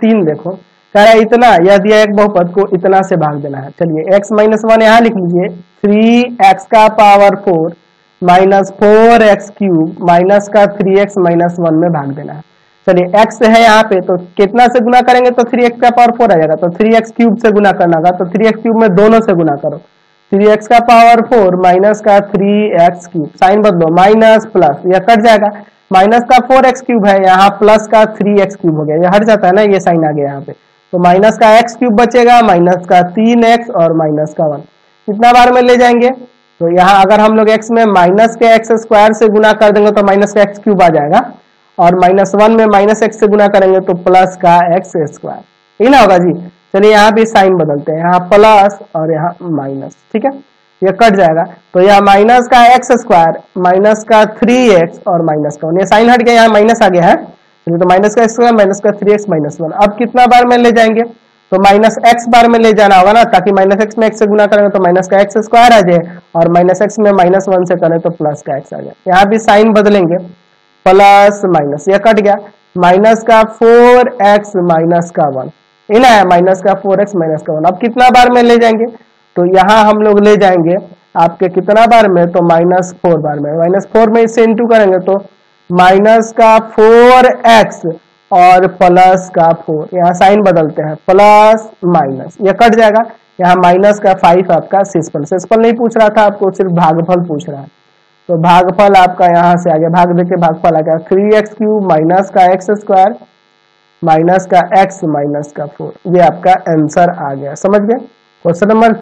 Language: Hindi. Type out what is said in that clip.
3 देखो, कह रहा है इतना, यह दिया एक बहुपद को इतना से भाग देना है। चलिए x माइनस 1 यहाँ लिख लीजिए, 3x का power 4 minus 4x cube minus का 3x माइनस 1 में भाग देना है। चलिए x है यहाँ पे, तो कितना से गुना करेंगे तो 3x का पावर 4 आ जाएगा, तो 3x क्यूब से गुना करना होगा, तो 3x क्यूब में दोनों से गुना करो, 3x का पावर 4 माइनस का 3x क्यूब, साइन बदलो, माइनस प्लस, यह कट जाएगा, माइनस का 4x क्यूब है, यहाँ प्लस का 3x क्यूब हो गया, यह हट जाता है ना, ये साइन आ गया यहाँ पे, तो माइनस का x क्यूब बचेगा, माइनस का 3x और माइनस का 1, कितना बार में ले जाएंगे, तो यहाँ अगर हम लोग x में माइनस के x स्क्वायर से गुना कर देंगे तो माइनस का x क्यूब आ जाएगा, और माइनस 1 में माइनस x से गुना करेंगे तो प्लस का x स्क्वायर, ठीक ना होगा जी। चलिए यहाँ भी साइन बदलते हैं, यहाँ प्लस और यहाँ माइनस, ठीक है, ये कट जाएगा, तो यह माइनस का x स्क्वायर माइनस का 3x और माइनस का 1, ये साइन हट गया, यहाँ माइनस आ गया है, तो माइनस का स्क्वायर माइनस का 3x माइनस 1, अब कितना बार में ले जाएंगे, तो माइनस x बार में ले जाना होगा ना, ताकि माइनस x में x से गुना करेंगे तो माइनस का x स्क्वायर आ जाए, और माइनस x में माइनस 1 से करें तो प्लस का x आ जाए, यहाँ भी साइन बदलेंगे, प्लस माइनस, यह कट गया, माइनस का 4x माइनस का 1, इन है माइनस का 4x माइनस का 1, अब कितना बार में ले जाएंगे, तो यहाँ हम लोग ले जाएंगे आपके कितना बार में, तो माइनस 4 बार में, माइनस 4 में इससे इंटू करेंगे तो माइनस का 4x और प्लस का 4, यहाँ साइन बदलते हैं, प्लस माइनस, यह कट जाएगा, यहाँ माइनस का 5 आपका शेषफल नहीं पूछ रहा था आपको, सिर्फ भागफल पूछ रहा है, तो भागफल आपका यहाँ से आ गया, भाग देके भागफल आ गया 3x क्यूब माइनस का x स्क्वायर माइनस का x माइनस का 4, ये आपका आंसर आ गया, समझ गए। Question number